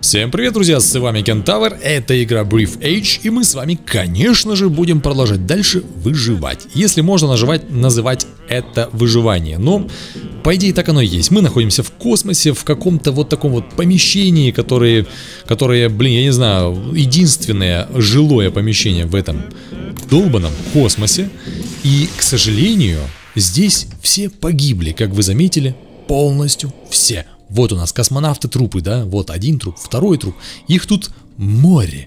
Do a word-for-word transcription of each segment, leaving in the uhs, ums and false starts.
Всем привет, друзья, с вами Кентавр, это игра Brief Age, и мы с вами, конечно же, будем продолжать дальше выживать. Если можно наживать, называть это выживание, но, по идее, так оно и есть. Мы находимся в космосе, в каком-то вот таком вот помещении, которое, которое, блин, я не знаю, единственное жилое помещение в этом долбанном космосе. И, к сожалению, здесь все погибли, как вы заметили, полностью все. Вот у нас космонавты трупы, да, вот один труп, второй труп, их тут море,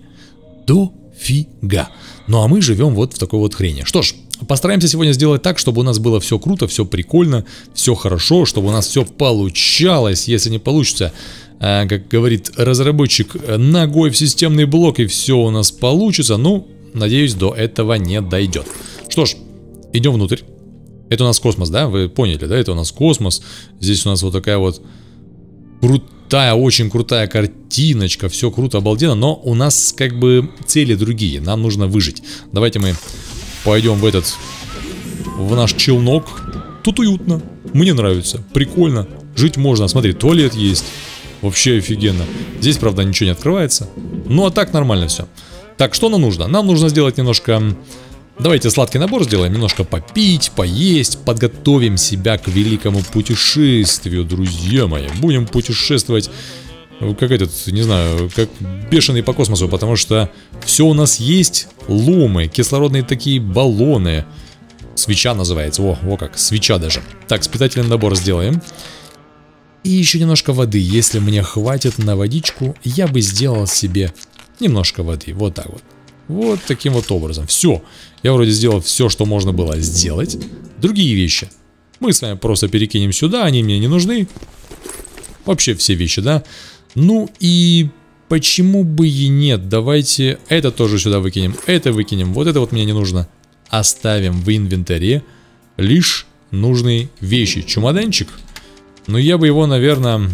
дофига. Ну а мы живем вот в такой вот хрени. Что ж, постараемся сегодня сделать так, чтобы у нас было все круто, все прикольно, все хорошо, чтобы у нас все получалось. Если не получится, э, как говорит разработчик, ногой в системный блок и все у нас получится. Ну, надеюсь, до этого не дойдет. Что ж, идем внутрь. Это у нас космос, да, вы поняли, да, это у нас космос. Здесь у нас вот такая вот крутая, очень крутая картиночка, все круто, обалденно, но у нас как бы цели другие, нам нужно выжить. Давайте мы пойдем в этот, в наш челнок. Тут уютно, мне нравится, прикольно, жить можно. Смотри, туалет есть, вообще офигенно. Здесь, правда, ничего не открывается, ну а так нормально все. Так, что нам нужно? Нам нужно сделать немножко... Давайте сладкий набор сделаем, немножко попить, поесть, подготовим себя к великому путешествию, друзья мои. Будем путешествовать, как этот, не знаю, как бешеный по космосу, потому что все у нас есть, ломы, кислородные такие баллоны. Свеча называется, о, о как, свеча даже. Так, питательный набор сделаем. И еще немножко воды, если мне хватит на водичку, я бы сделал себе немножко воды, вот так вот. Вот таким вот образом. Все. Я вроде сделал все, что можно было сделать. Другие вещи мы с вами просто перекинем сюда. Они мне не нужны. Вообще все вещи, да? Ну и почему бы и нет? Давайте это тоже сюда выкинем. Это выкинем. Вот это вот мне не нужно. Оставим в инвентаре лишь нужные вещи. Чемоданчик. Ну я бы его, наверное...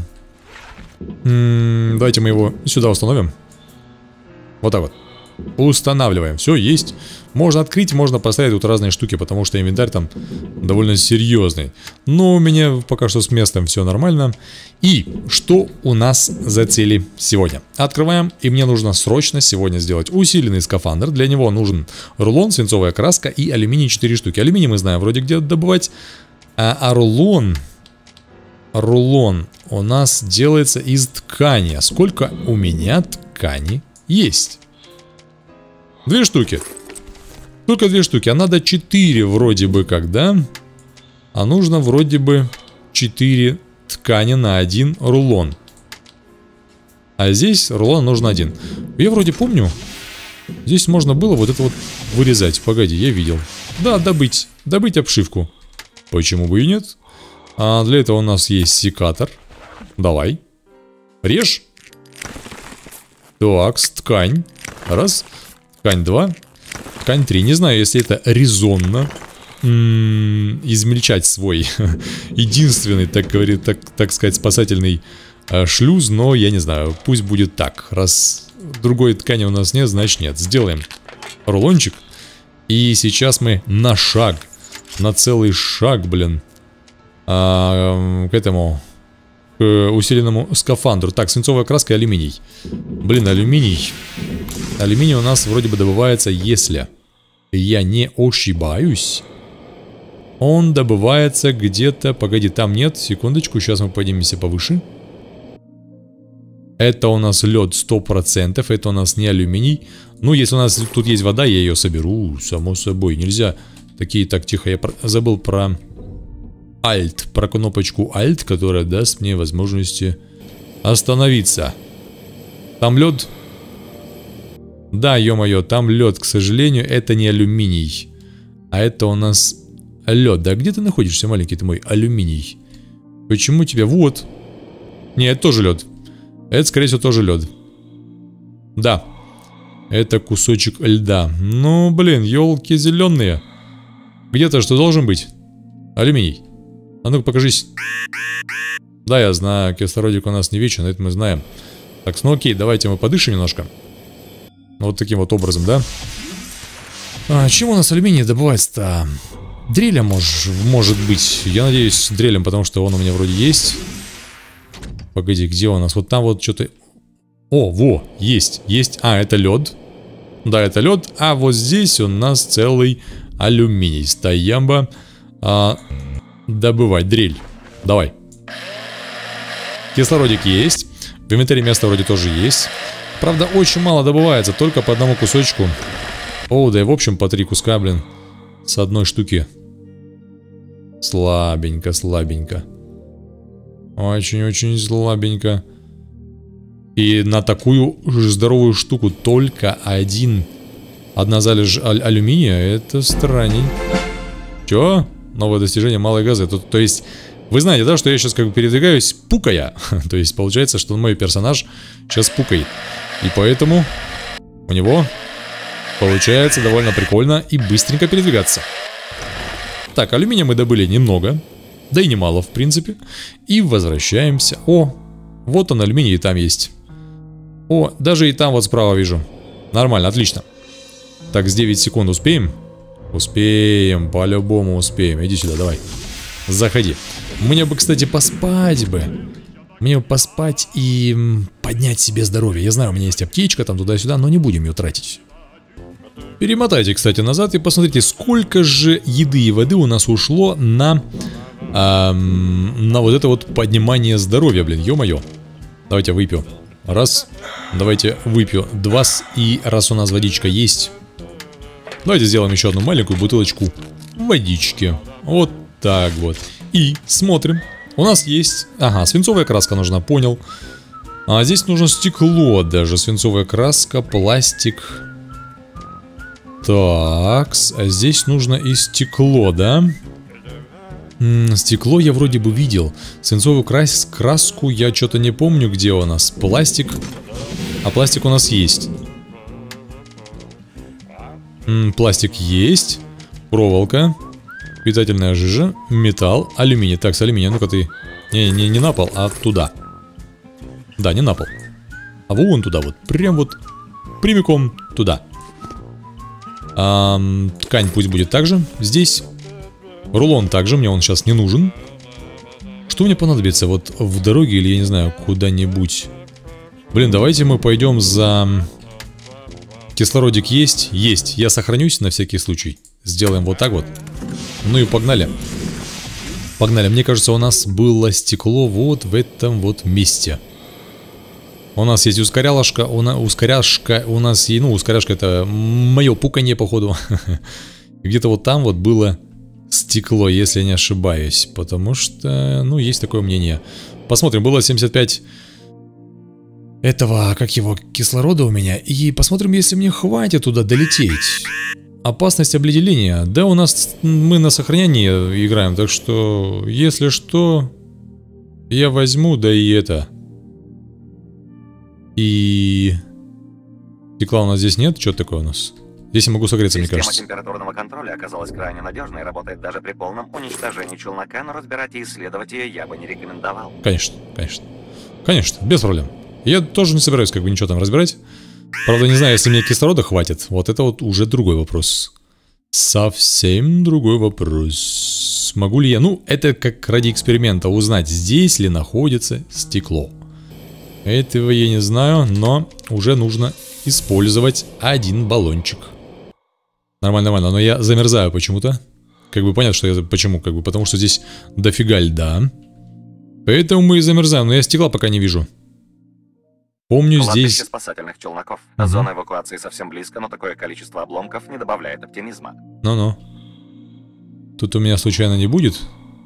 М-м, давайте мы его сюда установим. Вот так вот. Устанавливаем. Все, есть. Можно открыть, можно поставить тут разные штуки, потому что инвентарь там довольно серьезный. Но у меня пока что с местом все нормально. И что у нас за цели сегодня? Открываем, и мне нужно срочно сегодня сделать усиленный скафандр. Для него нужен рулон, свинцовая краска и алюминий четыре штуки. Алюминий мы знаем вроде где добывать. А, а рулон... Рулон у нас делается из ткани. Сколько у меня ткани есть? Две штуки. Только две штуки. А надо четыре вроде бы как, да? А нужно вроде бы четыре ткани на один рулон. А здесь рулон нужно один. Я вроде помню. Здесь можно было вот это вот вырезать. Погоди, я видел. Да, добыть. Добыть обшивку. Почему бы и нет? А для этого у нас есть секатор. Давай. Режь. Так, ткань. Раз. Ткань два, ткань три. Не знаю, если это резонно м-м, измельчать свой единственный, так говорит, так, так сказать, спасательный э, шлюз, но я не знаю, пусть будет так. Раз другой ткани у нас нет, значит нет. Сделаем рулончик. И сейчас мы на шаг, на целый шаг, блин, а, к этому, к усиленному скафандру. Так, свинцовая краска и алюминий. Блин, алюминий. Алюминий у нас вроде бы добывается, если я не ошибаюсь. Он добывается где-то... Погоди, там нет. Секундочку, сейчас мы поднимемся повыше. Это у нас лед сто процентов. Это у нас не алюминий. Ну, если у нас тут есть вода, я ее соберу. Само собой, нельзя. Такие, так, тихо, я про... забыл про Alt. Про кнопочку Alt, которая даст мне возможности остановиться. Там лед... Да, ё-моё, там лед, к сожалению, это не алюминий. А это у нас лед. Да где ты находишься, маленький ты мой алюминий? Почему тебя... Вот. Не, это тоже лед. Это, скорее всего, тоже лед. Да. Это кусочек льда. Ну, блин, елки зеленые. Где-то что должен быть? Алюминий. А ну-ка, покажись. Да, я знаю, кислородик у нас не вечен, это мы знаем. Так, ну окей, давайте мы подышим немножко. Вот таким вот образом, да? А, чем у нас алюминий добывается-то? Дрелем мож, может быть. Я надеюсь, дрелем, потому что он у меня вроде есть. Погоди, где у нас? Вот там вот что-то... О, во, есть, есть. А, это лед. Да, это лед. А вот здесь у нас целый алюминий. Стоямба. А, добывать дрель. Давай. Кислородик есть. В инвентаре место вроде тоже есть. Правда, очень мало добывается. Только по одному кусочку. О, да и в общем по три куска, блин. С одной штуки. Слабенько, слабенько. Очень-очень слабенько. И на такую здоровую штуку только один. Одна залежь аль алюминия. Это странней. Чё? Новое достижение малой газы. То, то есть, вы знаете, да, что я сейчас как бы передвигаюсь пукая. То есть, получается, что мой персонаж сейчас пукает. И поэтому у него получается довольно прикольно и быстренько передвигаться. Так, алюминия мы добыли немного. Да и немало, в принципе. И возвращаемся. О, вот он, алюминий, и там есть. О, даже и там вот справа вижу. Нормально, отлично. Так, с девять секунд успеем? Успеем, по-любому успеем. Иди сюда, давай. Заходи. Мне бы, кстати, поспать бы. Мне бы поспать и поднять себе здоровье. Я знаю, у меня есть аптечка там туда-сюда, но не будем ее тратить. Перемотайте, кстати, назад и посмотрите, сколько же еды и воды у нас ушло на... Эм, на вот это вот поднимание здоровья, блин, ё-моё. Давайте выпью. Раз. Давайте выпью. Два. И раз у нас водичка есть, давайте сделаем еще одну маленькую бутылочку водички. Вот так вот. И смотрим. У нас есть... Ага, свинцовая краска нужна, понял. А здесь нужно стекло даже. Свинцовая краска, пластик. Так, а здесь нужно и стекло, да? М-м, стекло я вроде бы видел. Свинцовую крас краску я что-то не помню, где у нас. Пластик. А пластик у нас есть. М-м, пластик есть. Проволока. Питательная жижа. Металл. Алюминий. Так, с алюминием. Ну-ка ты. Не, не, не на пол, а туда. Да, не на пол. А вон туда вот. Прям вот. Прямиком туда. А, ткань пусть будет так же. Здесь рулон также. Мне он сейчас не нужен. Что мне понадобится? Вот в дороге или, я не знаю, куда-нибудь. Блин, давайте мы пойдем за... Кислородик есть? Есть. Я сохранюсь на всякий случай. Сделаем вот так вот. Ну и погнали. Погнали. Мне кажется, у нас было стекло вот в этом вот месте. У нас есть ускорялышка. У нас, ускоряшка у нас есть... Ну, ускоряшка это мое пуканье, походу. Где-то вот там вот было стекло, если я не ошибаюсь. Потому что, ну, есть такое мнение. Посмотрим. Было семьдесят пять... этого, как его, кислорода у меня. И посмотрим, если мне хватит туда долететь. Опасность обледенения. Да, у нас мы на сохранении играем, так что, если что, я возьму, да и это. И... Стекла у нас здесь нет? Что такое у нас? Здесь я могу согреться, мне кажется. Система температурного контроля оказалась крайне надежной и работает даже при полном уничтожении челнока, но разбирать и исследовать ее я бы не рекомендовал. Конечно, конечно. Конечно, без проблем. Я тоже не собираюсь как бы ничего там разбирать. Правда, не знаю, если мне кислорода хватит. Вот это вот уже другой вопрос. Совсем другой вопрос. Могу ли я... Ну, это как ради эксперимента узнать, здесь ли находится стекло. Этого я не знаю, но уже нужно использовать один баллончик. Нормально, нормально. Но я замерзаю почему-то. Как бы понятно, что я... Почему? Как бы потому что здесь дофига льда. Поэтому мы и замерзаем. Но я стекла пока не вижу. Помню здесь... спасательных челноков. Угу. Зона эвакуации совсем близко, но такое количество обломков не добавляет оптимизма. Ну-ну. Тут у меня случайно не будет?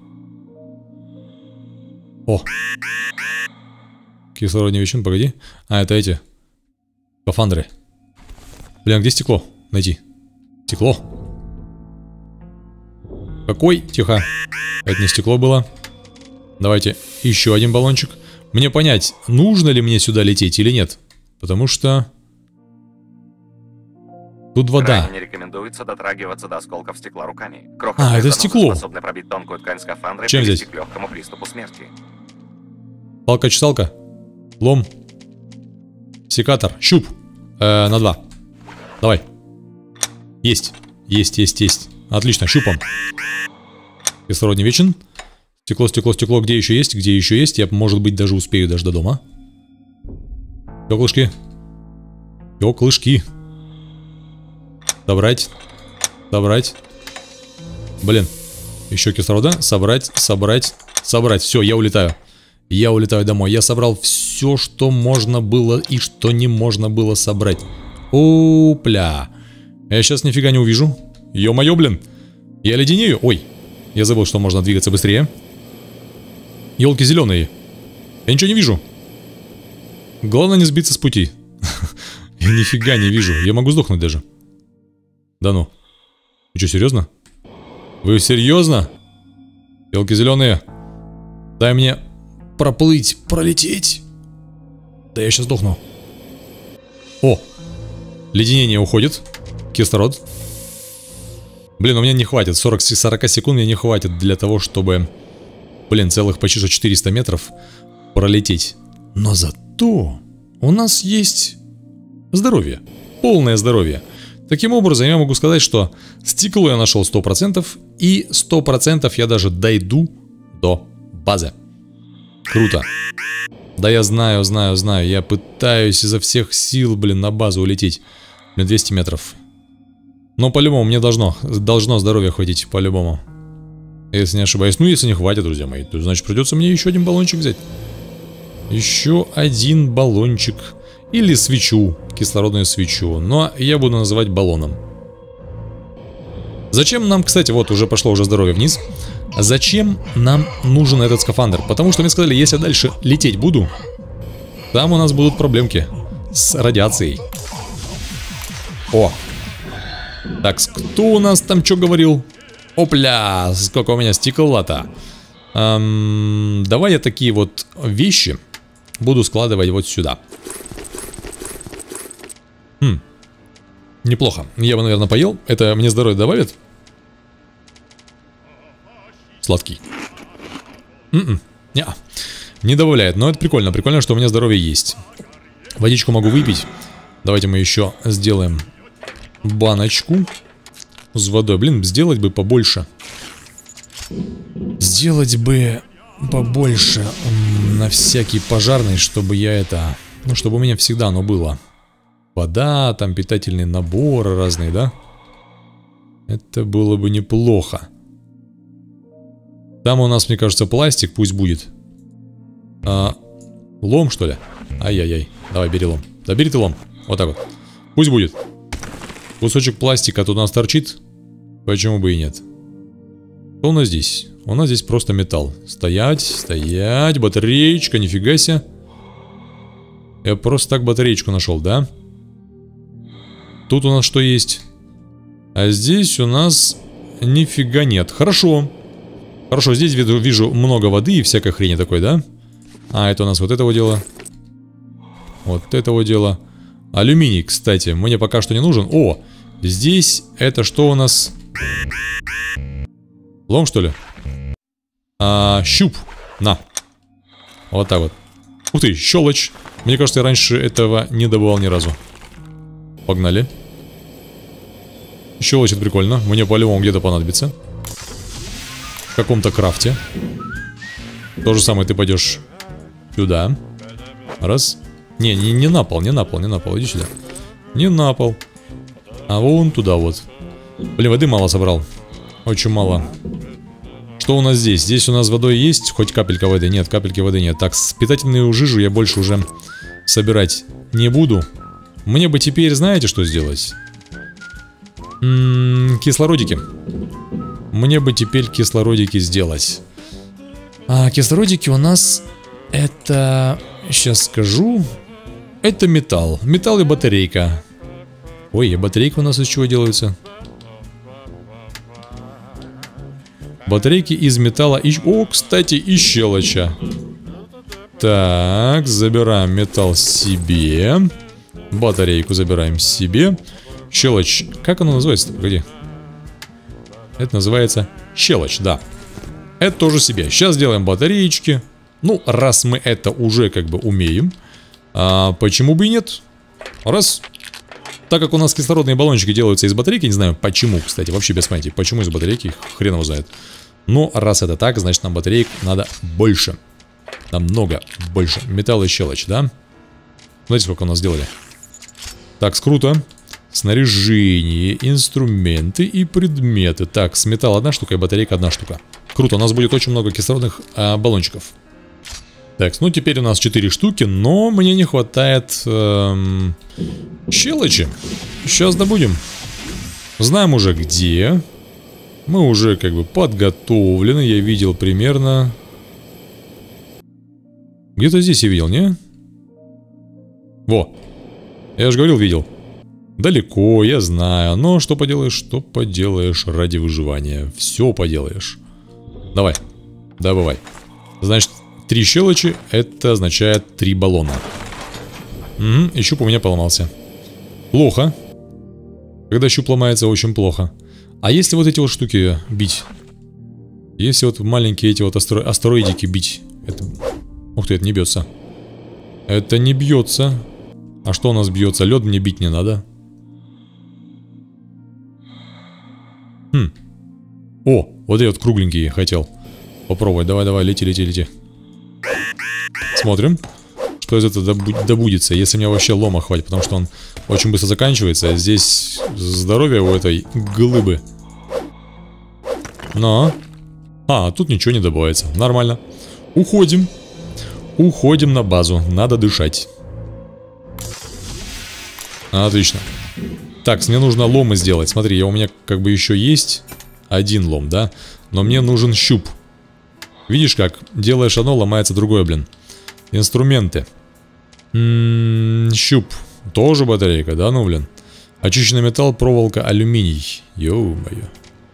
О! Кислородный вещун, погоди. А, это эти. Скафандры. Блин, где стекло? Найти. Стекло. Какой? Тихо. Это не стекло было. Давайте еще один баллончик. Мне понять, нужно ли мне сюда лететь или нет. Потому что... Тут вода. Крайне не рекомендуется дотрагиваться до осколков стекла руками. А, это стекло. Способны пробить тонкую ткань скафандра. Чем здесь? К легкому приступу смерти. Палка-чесалка. Лом. Секатор. Щуп. Э, на два. Давай. Есть. Есть, есть, есть. Отлично, щупом. Кислород не вечен. Стекло, стекло, стекло. Где еще есть? Где еще есть? Я, может быть, даже успею даже до дома. Стеклышки. Стеклышки. Собрать. Собрать. Блин. Еще кислорода. Собрать, собрать, собрать. Все, я улетаю. Я улетаю домой. Я собрал все, что можно было и что не можно было собрать. Опля. Я сейчас нифига не увижу. Ё-моё, блин. Я леденею. Ой. Я забыл, что можно двигаться быстрее. Елки зеленые. Я ничего не вижу. Главное не сбиться с пути. Я нифига не вижу. Я могу сдохнуть даже. Да ну. Вы что, серьезно? Вы серьезно? Елки зеленые. Дай мне проплыть, пролететь. Да я сейчас сдохну. О. Леденение уходит. Кислород. Блин, у меня не хватит. сорок секунд мне не хватит для того, чтобы... Блин, целых почти что четыреста метров пролететь. Но зато у нас есть здоровье. Полное здоровье. Таким образом, я могу сказать, что стекло я нашел сто процентов. И сто процентов я даже дойду до базы. Круто. Да я знаю, знаю, знаю. Я пытаюсь изо всех сил, блин, на базу улететь. Блин, двести метров. Но по-любому мне должно, должно здоровья хватить, по-любому. Если не ошибаюсь. Ну, если не хватит, друзья мои, то значит придется мне еще один баллончик взять. Еще один баллончик. Или свечу, кислородную свечу. Но я буду называть баллоном. Зачем нам, кстати, вот уже пошло уже здоровье вниз. Зачем нам нужен этот скафандр? Потому что мне сказали, если я дальше лететь буду, там у нас будут проблемки с радиацией. О! Так, кто у нас там что говорил? Опля! Сколько у меня стекла-то. Эм, давай я такие вот вещи буду складывать вот сюда. Хм. Неплохо. Я бы, наверное, поел. Это мне здоровье добавит? Сладкий. М-м. Не-а. Не добавляет. Но это прикольно. Прикольно, что у меня здоровье есть. Водичку могу выпить. Давайте мы еще сделаем баночку с водой. Блин, сделать бы побольше. Сделать бы побольше на всякий пожарный, чтобы я это... Ну, чтобы у меня всегда оно было. Вода, там питательные наборы разные, да? Это было бы неплохо. Там у нас, мне кажется, пластик, пусть будет. А, лом, что ли? Ай-яй-яй. Давай, бери лом. Да бери ты лом. Вот так вот. Пусть будет. Кусочек пластика тут у нас торчит. Почему бы и нет? Что у нас здесь? У нас здесь просто металл. Стоять, стоять. Батареечка, нифига себе. Я просто так батареечку нашел, да? Тут у нас что есть? А здесь у нас нифига нет. Хорошо. Хорошо, здесь вижу, вижу много воды и всякой хрени такой, да? А, это у нас вот этого дела. Вот этого дела. Алюминий, кстати, мне пока что не нужен. О, здесь это что у нас? Лом, что ли? А, щуп. На. Вот так вот. Ух ты, щелочь. Мне кажется, я раньше этого не добывал ни разу. Погнали. Щелочь, это прикольно. Мне по-любому где-то понадобится. В каком-то крафте. То же самое ты пойдешь сюда. Раз. Не, не, не на пол, не на пол, не на пол. Иди сюда. Не на пол. А вон туда вот. Блин, воды мало собрал. Очень мало. Что у нас здесь? Здесь у нас водой есть? Хоть капелька воды? Нет, капельки воды нет. Так, питательную жижу я больше уже собирать не буду. Мне бы теперь, знаете, что сделать? М-м, кислородики. Мне бы теперь кислородики сделать. А кислородики у нас... Это... Сейчас скажу... Это металл. Металл и батарейка. Ой, а батарейка у нас из чего делается? Батарейки из металла и... О, кстати, и щелоча. Так, забираем металл себе. Батарейку забираем себе. Щелочь. Как оно называется? Погоди. Это называется щелочь, да. Это тоже себе. Сейчас сделаем батареечки. Ну, раз мы это уже как бы умеем, а почему бы и нет? Раз. Так как у нас кислородные баллончики делаются из батарейки, не знаю почему, кстати, вообще без понятия, почему из батарейки, хрен его знает. Но раз это так, значит нам батареек надо больше. Намного больше. Металл и щелочь, да? Знаете, сколько у нас сделали? Так, круто. Снаряжение, инструменты и предметы. Так, с металла одна штука и батарейка одна штука. Круто, у нас будет очень много кислородных а, баллончиков. Так, ну теперь у нас четыре штуки, но мне не хватает эм, щелочи. Сейчас добудем. Знаем уже где. Мы уже как бы подготовлены. Я видел примерно... Где-то здесь я видел, не? Во. Я же говорил, видел. Далеко, я знаю. Но что поделаешь, что поделаешь ради выживания. Все поделаешь. Давай, добывай. Значит, три щелочи, это означает три баллона. Угу, и щуп у меня поломался. Плохо. Когда щуп ломается, очень плохо. А если вот эти вот штуки бить? Если вот маленькие эти вот астро... астероидики бить? Это... Ух ты, это не бьется. Это не бьется. А что у нас бьется? Лед мне бить не надо. Хм. О, вот эти вот кругленькие хотел попробовать. Давай, давай, лети, лети, лети. Смотрим, что из этого добудется. Если мне вообще лома хватит, потому что он очень быстро заканчивается. Здесь здоровье у этой глыбы. Но... А, тут ничего не добывается. Нормально. Уходим. Уходим на базу. Надо дышать. Отлично. Так, мне нужно ломы сделать. Смотри, у меня как бы еще есть один лом, да? Но мне нужен щуп. Видишь как? Делаешь одно, ломается другое, блин. Инструменты. М-м, щуп. Тоже батарейка, да? Ну, блин. Очищенный металл, проволока, алюминий. Ё-моё.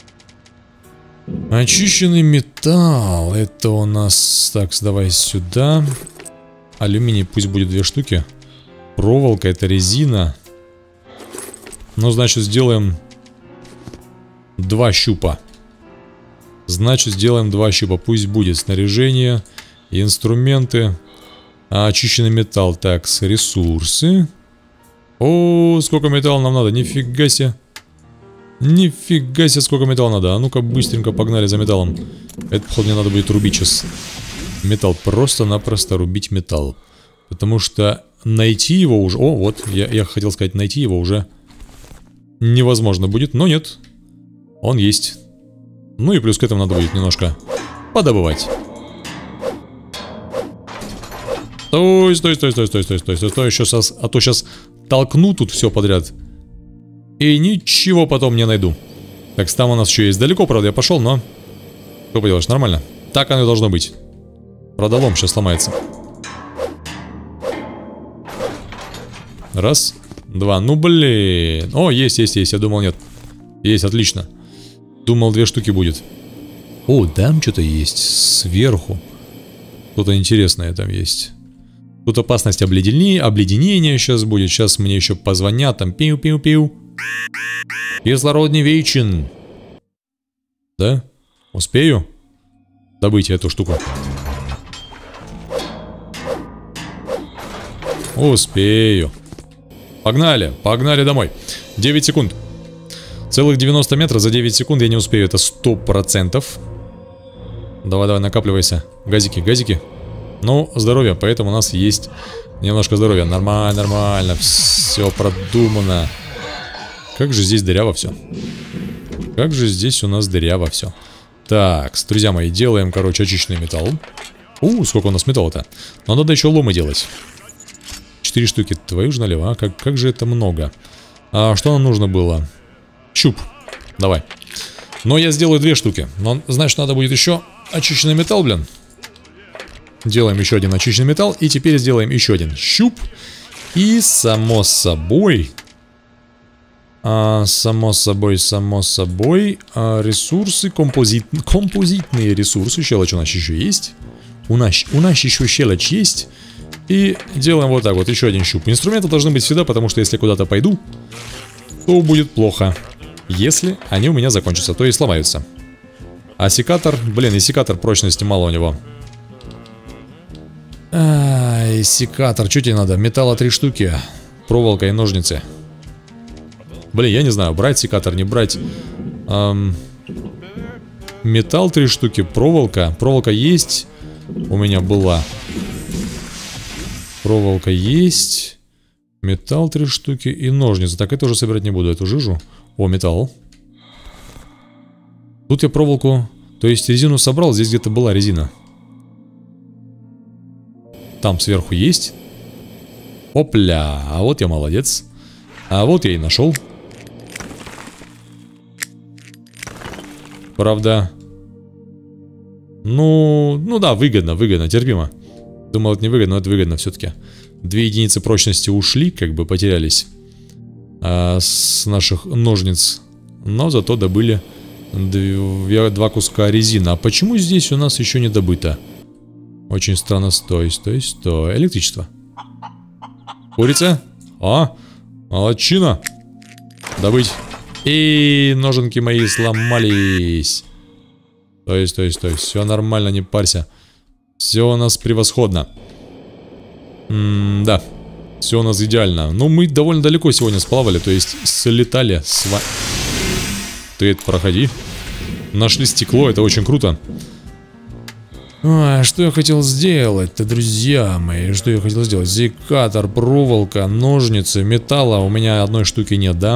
Очищенный металл. Это у нас... Так, давай сюда. Алюминий пусть будет две штуки. Проволока, это резина. Ну, значит, сделаем два щупа. Значит, сделаем два щупа. Пусть будет снаряжение, инструменты, очищенный металл. Так, ресурсы. О, сколько металла нам надо. Нифига себе. Нифига себе, сколько металла надо. А ну-ка, быстренько погнали за металлом. Это, походу, мне надо будет рубить сейчас металл. Просто-напросто рубить металл. Потому что найти его уже... О, вот, я, я хотел сказать, найти его уже невозможно будет. Но нет, он есть. Ну и плюс к этому надо будет немножко подобывать. Стой, стой, стой, стой, стой, стой, стой, стой, стой, еще сейчас, а то сейчас толкну тут все подряд. И ничего потом не найду. Так, там у нас еще есть далеко, правда, я пошел, но... Что поделаешь, нормально. Так оно и должно быть. Правда, лом сейчас сломается. Раз, два, ну блин. О, есть, есть, есть, я думал нет. Есть, отлично. Думал, две штуки будет. О, там что-то есть сверху. Что-то интересное там есть. Тут опасность обледенения, обледенения сейчас будет. Сейчас мне еще позвонят, там пиу-пиу-пиу. Кислород не вечен. Да? Успею добыть эту штуку? Успею. Погнали, погнали домой. девять секунд. Целых девяносто метров за девять секунд я не успею, это сто процентов. Давай, давай, накапливайся. Газики, газики. Ну, здоровье, поэтому у нас есть немножко здоровья. Нормально, нормально, все продумано. Как же здесь дыряво все. Как же здесь у нас дыряво все. Так, друзья мои, делаем, короче, очищенный металл. У, сколько у нас металла-то. Но надо еще ломы делать. Четыре штуки, твою же налево, а? Как, как же это много. А что нам нужно было? Щуп. Давай. Но я сделаю две штуки. Но, значит, надо будет еще очищенный металл, блин. Делаем еще один очищенный металл. И теперь сделаем еще один щуп. И, само собой... А, само собой, само собой... А, ресурсы, композит, композитные ресурсы. Щелочь у нас еще есть. У нас, у нас еще щелочь есть. И делаем вот так вот, еще один щуп. Инструменты должны быть всегда, потому что если куда-то пойду, то будет плохо. Если они у меня закончатся, то и сломаются. А секатор, блин, и секатор прочности мало у него. Ай, секатор, что тебе надо? Металла три штуки, проволока и ножницы. Блин, я не знаю, брать секатор, не брать. Эм, металл три штуки, проволока. Проволока есть. У меня была. Проволока есть. Металл три штуки и ножницы. Так, это уже собирать не буду, эту жижу. О, металл. Тут я проволоку, то есть резину собрал, здесь где-то была резина. Там сверху есть. Опля, а вот я молодец. А вот я и нашел. Правда. Ну, ну да, выгодно, выгодно, терпимо. Думал, это не выгодно, но это выгодно все-таки. Две единицы прочности ушли, как бы потерялись а, с наших ножниц. Но зато добыли две, два куска резины. А почему здесь у нас еще не добыто? Очень странно. Стой, стой, стой. Электричество. Курица? А, молодчина. Добыть. И ноженки мои сломались. Стой, стой, стой. Все нормально, не парься. Все у нас превосходно. М да. Все у нас идеально. Ну, мы довольно далеко сегодня сплавали. То есть, слетали с вами. Ты это проходи. Нашли стекло, это очень круто. А, что я хотел сделать-то, друзья мои? Что я хотел сделать? Секатор, проволока, ножницы, металла. У меня одной штуки нет, да?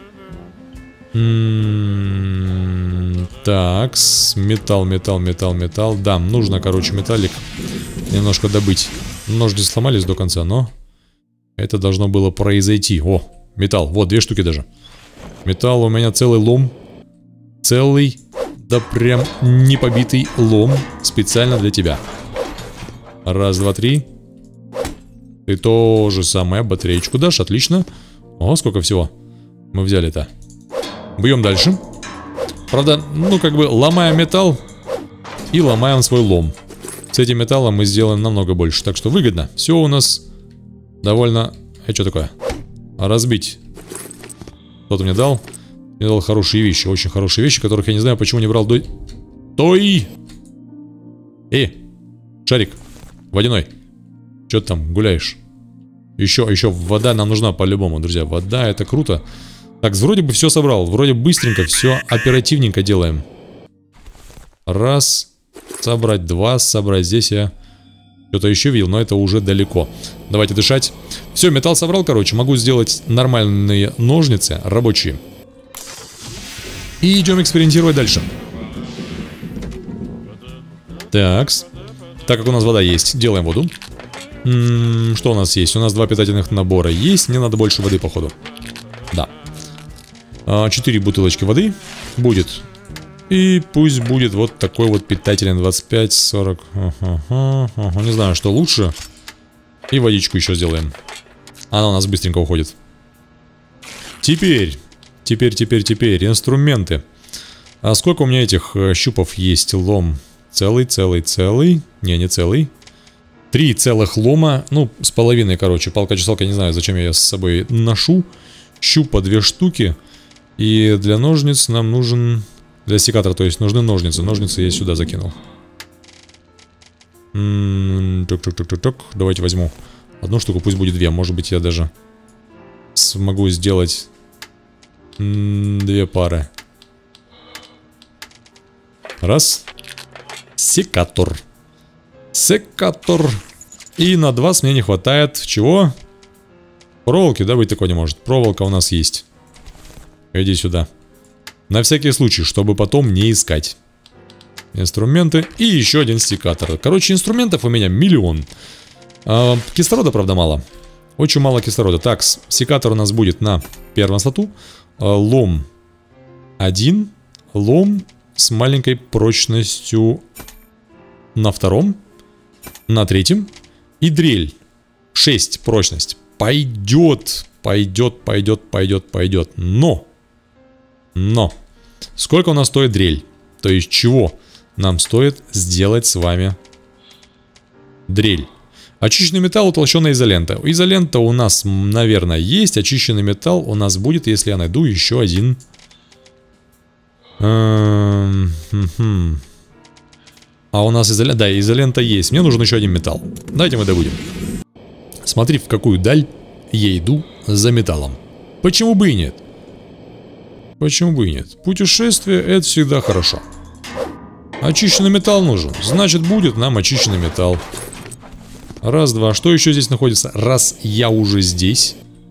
М-м-м, так, металл, металл, металл, металл. Да, нужно, короче, металлик немножко добыть. Ножницы сломались до конца, но это должно было произойти. О, металл, вот, две штуки даже. Металл, у меня целый лом. Целый, да прям не побитый лом. Специально для тебя. Раз, два, три. Ты то же самое, батареечку дашь, отлично. О, сколько всего мы взяли-то. Бьем дальше. Правда, ну как бы ломаем металл и ломаем свой лом. С этим металлом мы сделаем намного больше. Так что выгодно. Все у нас довольно... А что такое? Разбить. Кто-то мне дал. Мне дал хорошие вещи. Очень хорошие вещи, которых я не знаю, почему не брал до... Той! Эй! Шарик! Водяной! Че ты там гуляешь? Еще, еще вода нам нужна по-любому, друзья. Вода, это круто. Так, вроде бы все собрал. Вроде быстренько, все оперативненько делаем. Раз. Собрать. Два. Собрать. Здесь я что-то еще видел, но это уже далеко. Давайте дышать. Все, металл собрал, короче. Могу сделать нормальные ножницы, рабочие. И идем экспериментировать дальше. Такс. Так как у нас вода есть, делаем воду. М-м, что у нас есть? У нас два питательных набора есть. Мне надо больше воды, походу. Да. Четыре бутылочки воды будет. И пусть будет вот такой вот питательный двадцать пять сорок. Ага, ага. Не знаю, что лучше. И водичку еще сделаем. Она у нас быстренько уходит. Теперь. Теперь, теперь, теперь. Инструменты. А сколько у меня этих э, щупов есть? Лом. Целый, целый, целый. Не, не целый. Три целых лома. Ну, с половиной, короче. Палка-чесалка, не знаю, зачем я ее с собой ношу. Щупа две штуки. И для ножниц нам нужен... Для секатора, то есть нужны ножницы. Ножницы я сюда закинул. Ток-ток-ток-ток-ток. Давайте возьму одну штуку, пусть будет две. Может быть, я даже смогу сделать две пары. Раз. Секатор. Секатор. И на два мне не хватает. Чего? Проволоки, да, быть такого не может. Проволока у нас есть. Иди сюда. На всякий случай, чтобы потом не искать. Инструменты. И еще один секатор. Короче, инструментов у меня миллион. а, Кислорода, правда, мало. Очень мало кислорода. Так, секатор у нас будет на первом слоту. а, Лом один. Лом с маленькой прочностью на втором. На третьем. И дрель шесть прочность. Пойдет. Пойдет, пойдет, пойдет, пойдет. Но Но сколько у нас стоит дрель? То есть чего нам стоит сделать с вами дрель? Очищенный металл, утолщенная изолента. Изолента у нас, наверное, есть. Очищенный металл у нас будет, если я найду еще один. А у нас изолента... Да, изолента есть. Мне нужен еще один металл. Давайте мы добудем. Смотри, в какую даль я иду за металлом. Почему бы и нет? Почему бы и нет? Путешествие — это всегда хорошо. Очищенный металл нужен. Значит, будет нам очищенный металл. Раз, два. Что еще здесь находится? Раз я уже здесь.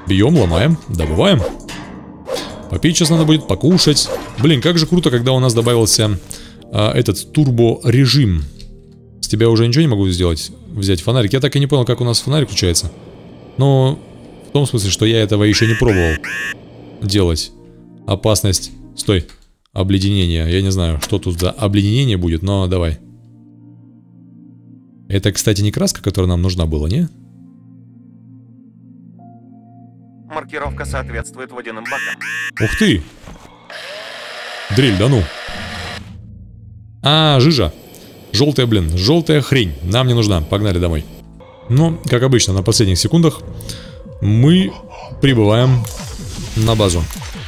Бьем, ломаем, добываем. Попить сейчас надо будет, покушать. Блин, как же круто, когда у нас добавился а, этот турбо-режим. С тебя уже ничего не могу сделать. Взять фонарик. Я так и не понял, как у нас фонарик включается. Но в том смысле, что я этого еще не пробовал делать. Опасность. Стой. Обледенение. Я не знаю, что тут за обледенение будет, но давай. Это, кстати, не краска, которая нам нужна была, не? Маркировка соответствует водяным бакам. Ух ты! Дрель, да ну. А, жижа. Желтая, блин, желтая хрень. Нам не нужна. Погнали домой. Но, как обычно, на последних секундах мы прибываем на базу.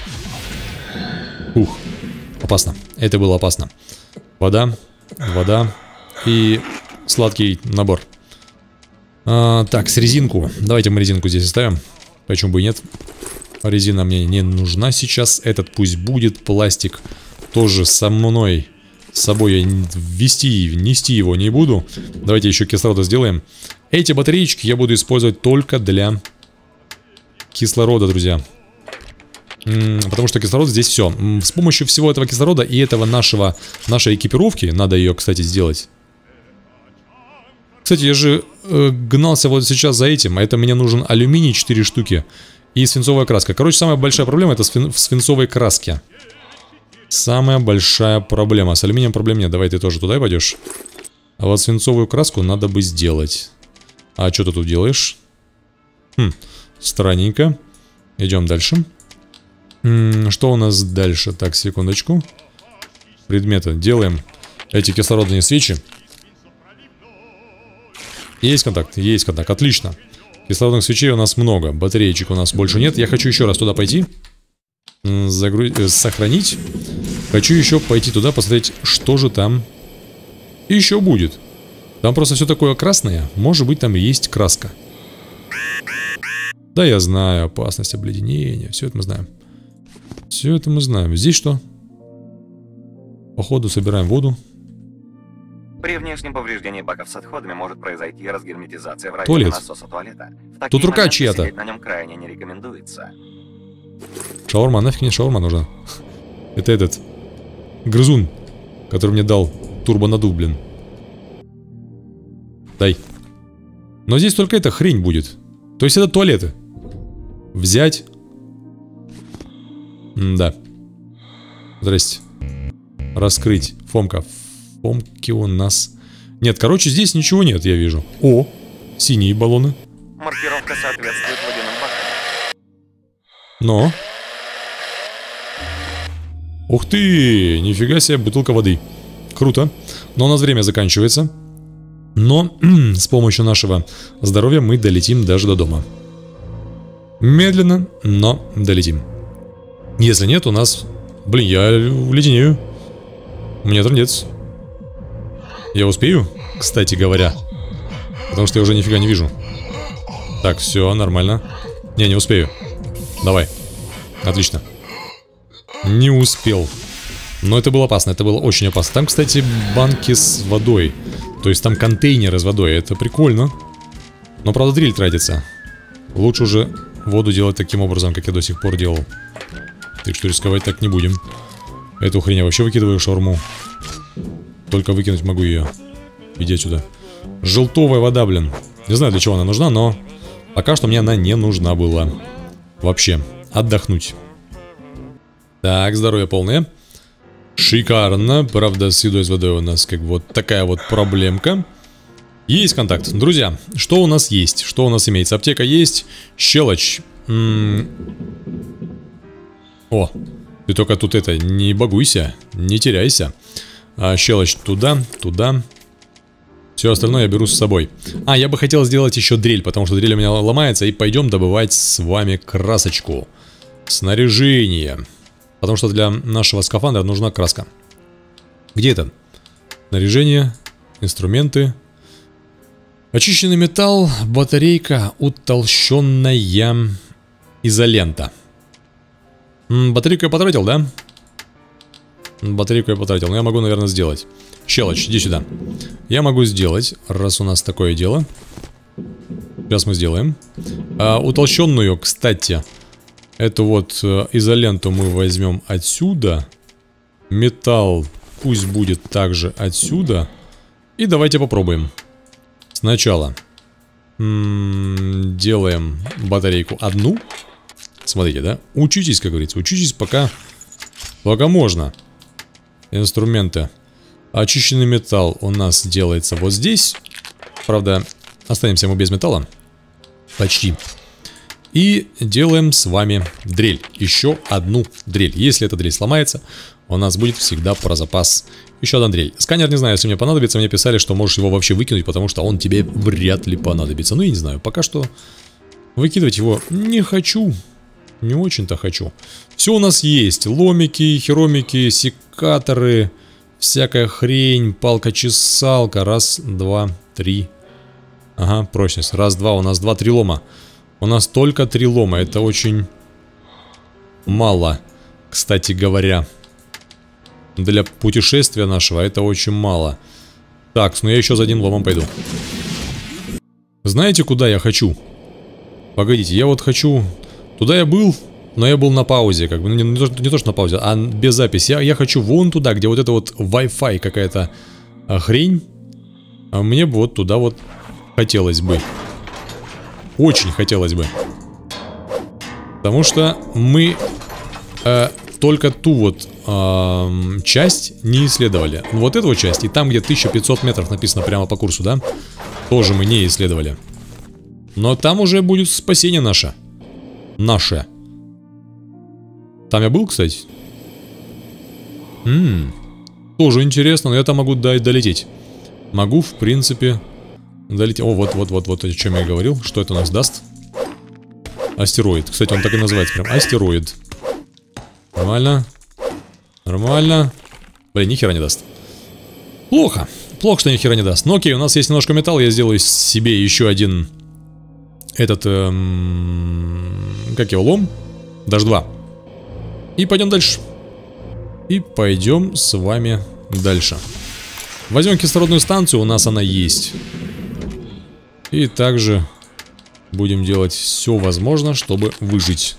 Ух, опасно. Это было опасно. Вода, вода и сладкий набор. А, так, с резинку. Давайте мы резинку здесь оставим. Почему бы и нет? Резина мне не нужна сейчас. Этот пусть будет. Пластик тоже со мной. С собой я вести, нести его не буду. Давайте еще кислорода сделаем. Эти батареечки я буду использовать только для кислорода, друзья. Потому что кислород здесь все. С помощью всего этого кислорода и этого нашего, нашей экипировки, надо ее, кстати, сделать. Кстати, я же э, гнался вот сейчас за этим. Это мне нужен алюминий четыре штуки и свинцовая краска. Короче, самая большая проблема это свин в свинцовой краске. Самая большая проблема. С алюминием проблем нет. Давай ты тоже туда пойдешь. А вот свинцовую краску надо бы сделать. А что ты тут делаешь? Хм, странненько. Идем дальше. М-м, что у нас дальше? Так, секундочку. Предметы. Делаем эти кислородные свечи. Есть контакт? Есть контакт. Отлично. Кислородных свечей у нас много. Батареечек у нас больше нет. Я хочу еще раз туда пойти. Загру... Сохранить. Хочу еще пойти туда, посмотреть, что же там еще будет. Там просто все такое красное. Может быть, там есть краска. Да, я знаю. Опасность обледенения. Все это мы знаем. Все это мы знаем. Здесь что? Походу собираем воду. При внешнем повреждении баков с отходами может произойти разгерметизация в районе Туалет. насоса туалета. В Тут рука чья-то. сидеть на нем крайне не рекомендуется. Шаурма, нафиг мне шаурма нужна. Это этот грызун, который мне дал турбонадув, блин. Дай. Но здесь только эта хрень будет. То есть это туалеты. Взять. М-да. Здрасте. Раскрыть. Фомка. Фомки у нас... Нет, короче, здесь ничего нет, я вижу. О, синие баллоны. Маркировка соответствует водяным бакам. Но... Ух ты! Нифига себе, бутылка воды. Круто. Но у нас время заканчивается. Но с помощью нашего здоровья мы долетим даже до дома. Медленно, но долетим. Если нет, у нас... Блин, я леденею. Мне трындец. Я успею, кстати говоря. Потому что я уже нифига не вижу. Так, все, нормально. Не, не успею. Давай. Отлично. Не успел. Но это было опасно, это было очень опасно. Там, кстати, банки с водой. То есть там контейнеры с водой. Это прикольно. Но, правда, дрель тратится. Лучше уже воду делать таким образом, как я до сих пор делал. Так что рисковать так не будем. Эту хрень я вообще выкидываю в шаурму. Только выкинуть могу ее. Иди отсюда. Желтовая вода, блин. Не знаю, для чего она нужна, но пока что мне она не нужна была. Вообще. Отдохнуть. Так, здоровье полное. Шикарно. Правда, с едой, с водой у нас как вот такая вот проблемка. Есть контакт. Друзья, что у нас есть? Что у нас имеется? Аптека есть. Щелочь. М-м- О, ты только тут это, не багуйся, не теряйся. А, щелочь туда, туда. Все остальное я беру с собой. А, я бы хотел сделать еще дрель, потому что дрель у меня ломается. И пойдем добывать с вами красочку. Снаряжение. Потому что для нашего скафандра нужна краска. Где это? Снаряжение, инструменты. Очищенный металл, батарейка, утолщенная изолента. М, батарейку я потратил, да? Батарейку я потратил, но я могу, наверное, сделать. Щелочь, иди сюда. Я могу сделать, раз у нас такое дело. Сейчас мы сделаем. А, утолщенную, кстати, эту вот э, изоленту мы возьмем отсюда. Металл пусть будет также отсюда. И давайте попробуем. Сначала м-м, делаем батарейку одну. Смотрите, да? Учитесь, как говорится. Учитесь пока, пока можно. Инструменты. Очищенный металл у нас делается вот здесь. Правда, останемся мы без металла. Почти. И делаем с вами дрель. Еще одну дрель. Если эта дрель сломается, у нас будет всегда про запас еще одна дрель. Сканер, не знаю, если мне понадобится. Мне писали, что можешь его вообще выкинуть, потому что он тебе вряд ли понадобится. Ну, я не знаю. Пока что выкидывать его не хочу. Не очень-то хочу. Все у нас есть. Ломики, херомики, секаторы, всякая хрень, палка-чесалка. Раз, два, три. Ага, прочность. Раз, два. У нас два, три лома. У нас только три лома. Это очень мало, кстати говоря. Для путешествия нашего это очень мало. Так, ну я еще за одним ломом пойду. Знаете, куда я хочу? Погодите, я вот хочу... Туда я был, но я был на паузе. Как бы, ну, не, не, то, не то, что на паузе, а без записи. Я, я хочу вон туда, где вот это вот Wi-Fi какая-то хрень. А мне бы вот туда вот хотелось бы. Очень хотелось бы. Потому что мы э, только ту вот э, часть не исследовали. Вот эту вот часть, и там, где тысяча пятьсот метров написано прямо по курсу, да? Тоже мы не исследовали. Но там уже будет спасение наше. Наше. Там я был, кстати. Ммм. Тоже интересно, но я там могу долететь. Могу, в принципе, долететь. О, вот-вот-вот-вот, о чем я говорил. Что это у нас даст? Астероид. Кстати, он так и называется прям. Астероид. Нормально. Нормально. Блин, ни хера не даст. Плохо. Плохо, что ни хера не даст. Но окей, у нас есть немножко металла. Я сделаю себе еще один... Этот... Эм, как его, лом? Даже два. И пойдем дальше. И пойдем с вами дальше. Возьмем кислородную станцию. У нас она есть. И также будем делать все возможное, чтобы выжить.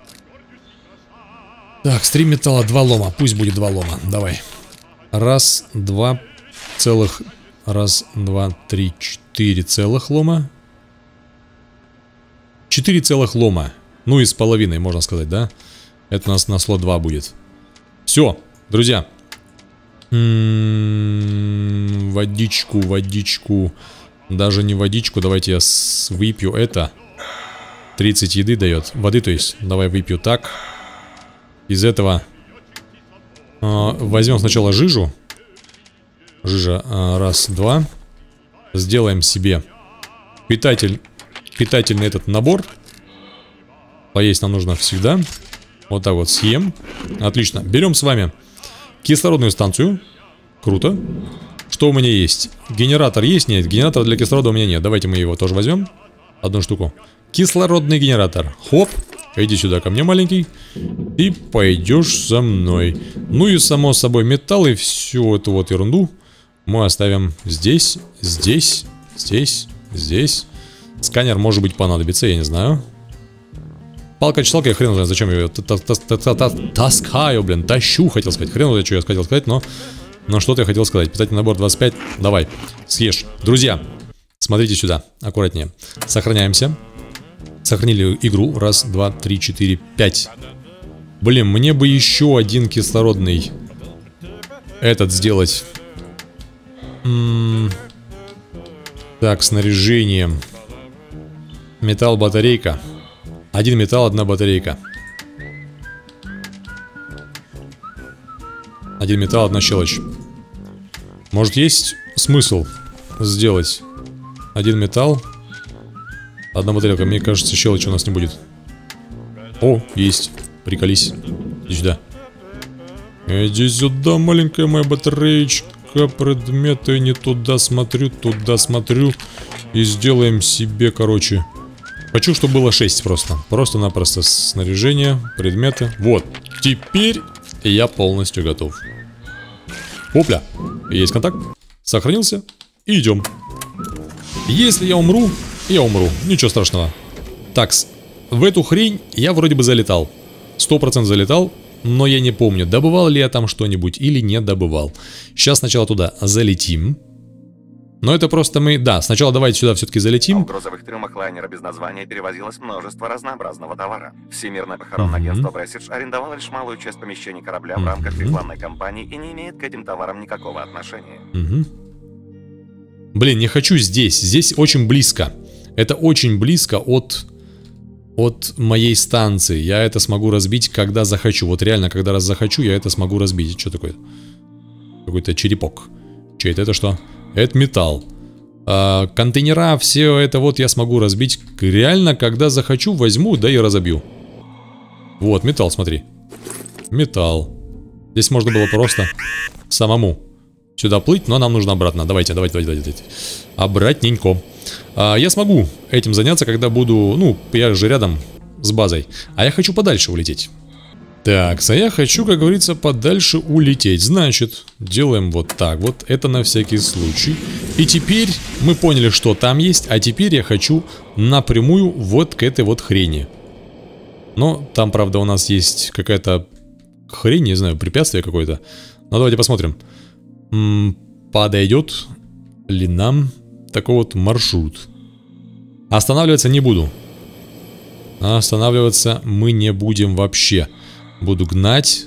Так, стрим металла, два лома. Пусть будет два лома. Давай. Раз, два целых... Раз, два, три, четыре целых лома. Четыре целых лома. Ну и с половиной, можно сказать, да? Это у нас на слот два будет. Все, друзья. М-м-м, водичку, водичку. Даже не водичку. Давайте я выпью это. тридцать еды дает. Воды, то есть. Давай выпью так. Из этого э, возьмем сначала жижу. Жижа. Э, раз, два. Сделаем себе питатель. Питательный этот набор. Поесть нам нужно всегда. Вот так вот съем. Отлично. Берем с вами кислородную станцию. Круто. Что у меня есть? Генератор есть? Нет. Генератора для кислорода у меня нет. Давайте мы его тоже возьмем. Одну штуку. Кислородный генератор. Хоп. Иди сюда ко мне, маленький. И пойдешь со мной. Ну и само собой металл и всю эту вот ерунду мы оставим здесь, здесь, здесь, здесь. Сканер, может быть, понадобится, я не знаю. Палка-чесалка, я хрен знаю, зачем я ее таскаю, блин, тащу, хотел сказать. Хрен знает, что я хотел сказать, но... Но что-то я хотел сказать. Питательный набор двадцать пять, давай, съешь. Друзья, смотрите сюда, аккуратнее. Сохраняемся. Сохранили игру. Раз, два, три, четыре, пять. Блин, мне бы еще один кислородный этот сделать. М-м- так, снаряжение. Металл, батарейка. Один металл, одна батарейка. Один металл, одна щелочь. Может, есть смысл сделать один металл, одна батарейка? Мне кажется, щелочи у нас не будет. О, есть. Приколись. Иди сюда. Иди сюда, маленькая моя батареечка. Предметы не туда смотрю, туда смотрю. И сделаем себе, короче... Хочу, чтобы было шесть просто. Просто-напросто снаряжение, предметы. Вот. Теперь я полностью готов. Опля. Есть контакт. Сохранился. И идем. Если я умру, я умру. Ничего страшного. Такс. В эту хрень я вроде бы залетал. Сто процентов залетал, но я не помню, добывал ли я там что-нибудь или не добывал. Сейчас сначала туда залетим. Но это просто мы... Да, сначала давайте сюда все-таки залетим. В грузовых трюмах лайнера без названия перевозилось множество разнообразного товара. Всемирное похоронное Угу. агентство Prestige арендовало лишь малую часть помещений корабля в Угу. рамках рекламной кампании и не имеет к этим товарам никакого отношения. Угу. Блин, не хочу здесь. Здесь очень близко. Это очень близко от... От моей станции. Я это смогу разбить, когда захочу. Вот реально, когда раз захочу, я это смогу разбить. Что такое? Какой-то черепок. Че это? Это что? Это металл. А, контейнера, все это вот я смогу разбить. Реально, когда захочу, возьму, да и разобью. Вот, металл, смотри. Металл. Здесь можно было просто самому сюда плыть, но нам нужно обратно. Давайте, давайте, давайте, давайте. Обратненько. А, я смогу этим заняться, когда буду... Ну, я же рядом с базой. А я хочу подальше улететь. Так, а я хочу, как говорится, подальше улететь. Значит, делаем вот так вот. Это на всякий случай. И теперь мы поняли, что там есть. А теперь я хочу напрямую вот к этой вот хрени. Но там, правда, у нас есть какая-то хрень, не знаю, препятствие какое-то. Но давайте посмотрим. М-м, подойдет ли нам такой вот маршрут? Останавливаться не буду. Останавливаться мы не будем вообще. Буду гнать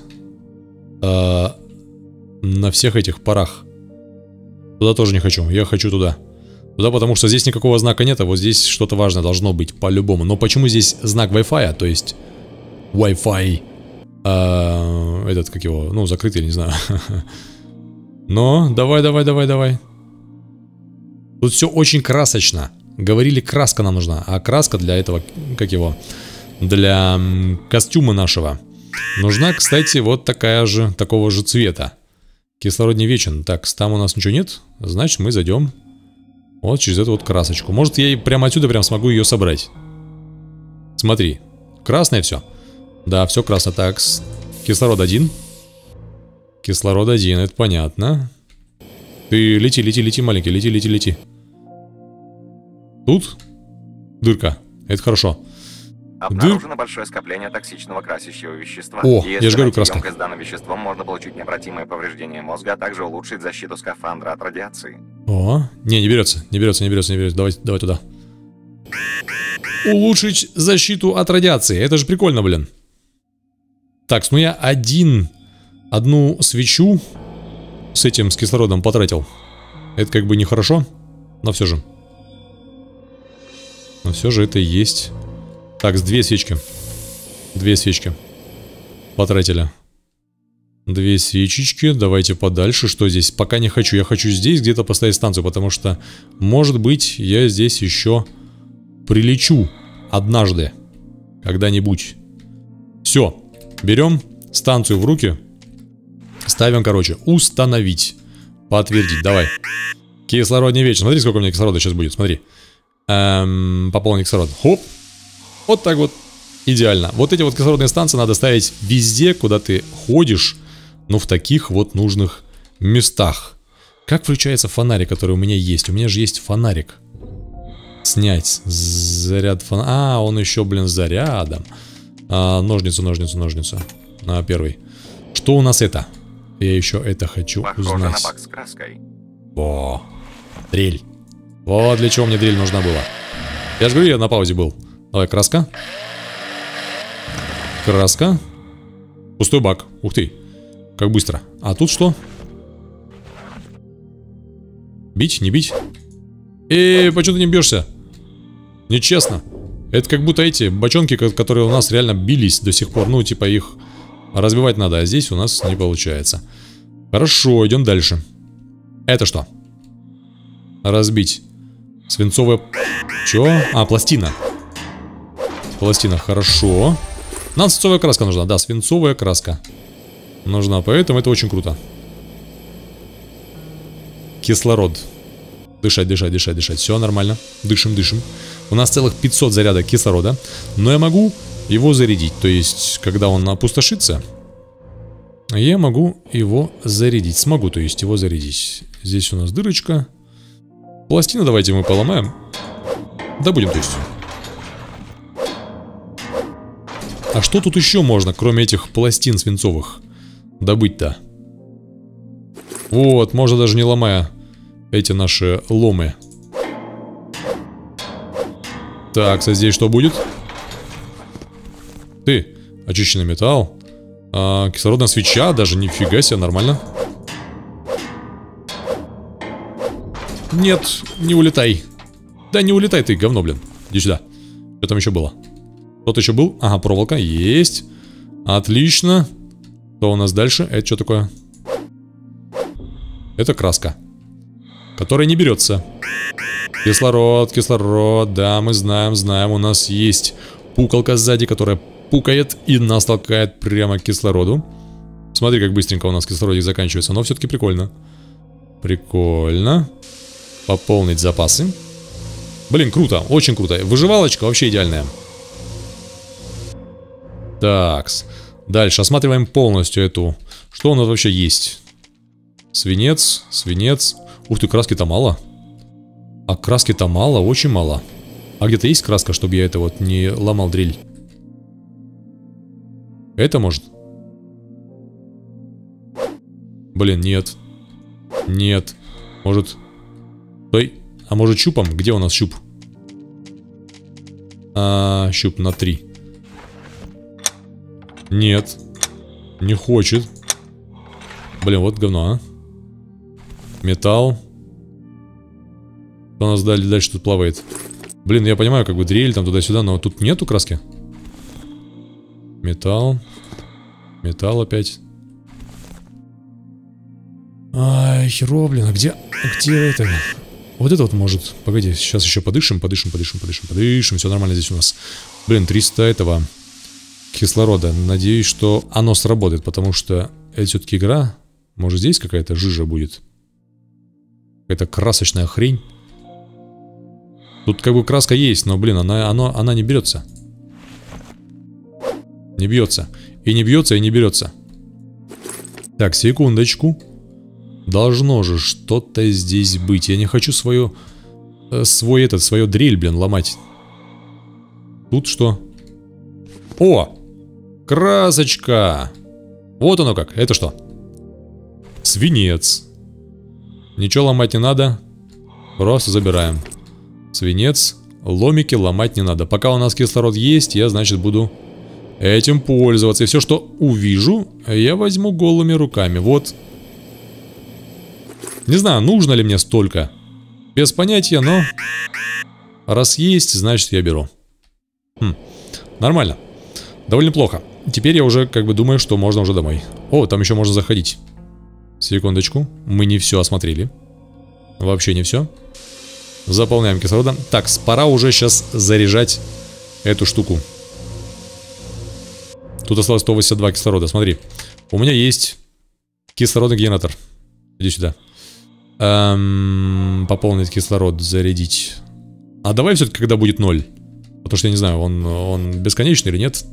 э, на всех этих парах. Туда тоже не хочу. Я хочу туда. Туда, потому что здесь никакого знака нет, а вот здесь что-то важное должно быть по-любому. Но почему здесь знак Wi-Fi, то есть Wi-Fi э, этот, как его, ну, закрытый, я не знаю. Но, давай, давай, давай, давай. Тут все очень красочно. Говорили, краска нам нужна. А краска для этого, как его, для костюма нашего нужна, кстати, вот такая же, такого же цвета. Кислород не вечен. Так, там у нас ничего нет. Значит, мы зайдем вот через эту вот красочку. Может, я и прямо отсюда прям смогу ее собрать. Смотри. Красное все. Да, все красно. Так, кислород один. Кислород один, это понятно. Ты лети, лети, лети, маленький. Лети, лети, лети. Тут дырка. Это хорошо. Обнаружено Дыр... большое скопление токсичного красящего вещества. О, я же говорю, краска. С данным веществом можно получить необратимое повреждение мозга, а также улучшить защиту скафандра от радиации. О, не, не берется, не берется, не берется, не берется. Давай, давай туда. Улучшить защиту от радиации. Это же прикольно, блин. Так, ну я один, одну свечу с этим, с кислородом потратил. Это как бы нехорошо, но все же. Но все же это и есть. Так, с две свечки. Две свечки. Потратили. Две свечечки. Давайте подальше. Что здесь? Пока не хочу. Я хочу здесь где-то поставить станцию, потому что, может быть, я здесь еще прилечу однажды. Когда-нибудь. Все. Берем станцию в руки. Ставим, короче, установить. Подтвердить. Давай. Кислород не вечен. Смотри, сколько у меня кислорода сейчас будет. Смотри. Эм, пополнить кислород. Хоп. Вот так вот. Идеально. Вот эти вот кислородные станции надо ставить везде, куда ты ходишь. Но в таких вот нужных местах. Как включается фонарик, который у меня есть? У меня же есть фонарик. Снять. Заряд фонарика. А, он еще, блин, с зарядом. А, ножницу, ножницу, ножницу. На первый. Что у нас это? Я еще это хочу Похоже узнать. на бак с краской. О, дрель. Вот для чего мне дрель нужна была. Я же говорю, я на паузе был. Давай, краска. Краска. Пустой бак. Ух ты. Как быстро. А тут что? Бить, не бить? Эй, почему ты не бьешься? Нечестно. Это как будто эти бочонки, которые у нас реально бились до сих пор. Ну, типа их разбивать надо, а здесь у нас не получается. Хорошо, идем дальше. Это что? Разбить. Свинцовая... Чё? А, пластина. Пластина, хорошо. Нам свинцовая краска нужна. Да, свинцовая краска нужна, поэтому это очень круто. Кислород. Дышать, дышать, дышать, дышать. Все нормально. Дышим, дышим. У нас целых пятьсот зарядок кислорода. Но я могу его зарядить. То есть, когда он опустошится, я могу его зарядить. Смогу, то есть, его зарядить. Здесь у нас дырочка. Пластину давайте мы поломаем. Добудем, то есть. А что тут еще можно, кроме этих пластин свинцовых, добыть-то? Вот, можно даже не ломая эти наши ломы. Так, а здесь что будет? Ты, очищенный металл. А, кислородная свеча, даже нифига себе, нормально. Нет, не улетай. Да не улетай ты, говно, блин. Иди сюда. Что там еще было? Кто-то еще был? Ага, проволока, есть. Отлично. Что у нас дальше? Это что такое? Это краска, которая не берется. Кислород, кислород, да, мы знаем, знаем. У нас есть пукалка сзади, которая пукает и нас толкает прямо к кислороду. Смотри, как быстренько у нас кислородик заканчивается. Но все-таки прикольно. Прикольно. Пополнить запасы. Блин, круто, очень круто. Выживалочка вообще идеальная. Такс. Дальше осматриваем полностью эту. Что у нас вообще есть? Свинец, свинец. Ух ты, краски-то мало. А краски-то мало, очень мало. А где-то есть краска, чтобы я это вот не ломал дрель? Это может? Блин, нет. Нет. Может... Стой. А может щупом? Где у нас щуп? А, щуп на три. Нет. Не хочет. Блин, вот говно, а. Металл. Что у нас дальше, дальше тут плавает? Блин, я понимаю, как бы дрель там туда-сюда, но тут нету краски. Металл. Металл опять. Ай, херово, блин, а где... Где это? Вот это вот может... Погоди, сейчас еще подышим, подышим, подышим, подышим, подышим. Все нормально здесь у нас. Блин, триста этого... кислорода. Надеюсь, что оно сработает, потому что это все-таки игра. Может, здесь какая-то жижа будет? Какая-то красочная хрень. Тут как бы краска есть, но, блин, она, она, она не берется. Не бьется. И не бьется, и не берется. Так, секундочку. Должно же что-то здесь быть. Я не хочу свою... Э, свой этот, свою дрель, блин, ломать. Тут что? О! Красочка! Вот оно как. Это что? Свинец. Ничего ломать не надо. Просто забираем. Свинец. Ломики ломать не надо. Пока у нас кислород есть, я, значит, буду этим пользоваться. И все, что увижу, я возьму голыми руками. Вот. Не знаю, нужно ли мне столько. Без понятия, но... Раз есть, значит, я беру. Хм. Нормально. Довольно плохо. Теперь я уже как бы думаю, что можно уже домой. О, там еще можно заходить. Секундочку. Мы не все осмотрели. Вообще не все. Заполняем кислородом. Так, пора уже сейчас заряжать эту штуку. Тут осталось сто восемьдесят два кислорода. Смотри. У меня есть кислородный генератор. Иди сюда. Эм, пополнить кислород, зарядить. А давай все-таки, когда будет ноль. Потому что я не знаю, он, он бесконечный или нет.